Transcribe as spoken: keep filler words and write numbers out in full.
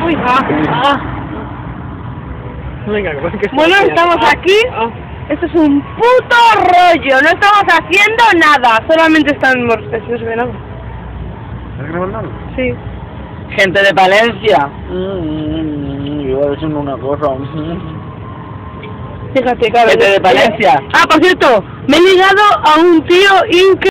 Uy, ah, ah. Venga, que Bueno, estamos aquí. Ah. Esto es un puto rollo. No estamos haciendo nada. Solamente estamos... ¿Se ve nada? ¿Estás grabando algo? Sí. Gente de Palencia. Mm, iba a decir una cosa. Fíjate, claro. Gente de Palencia. Ah, por cierto, me he ligado a un tío increíble.